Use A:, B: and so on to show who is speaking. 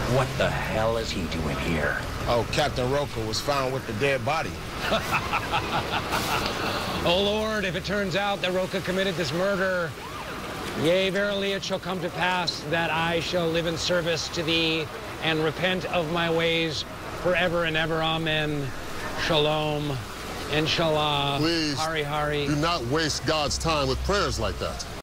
A: What the hell is he doing here?
B: Oh, Captain Roca was found with the dead body.
C: Oh, Lord, if it turns out that Roca committed this murder, yea, verily it shall come to pass that I shall live in service to thee and repent of my ways forever and ever. Amen. Shalom. Inshallah.
D: Please,
C: Hare Hare.
D: do not waste God's time with prayers like that.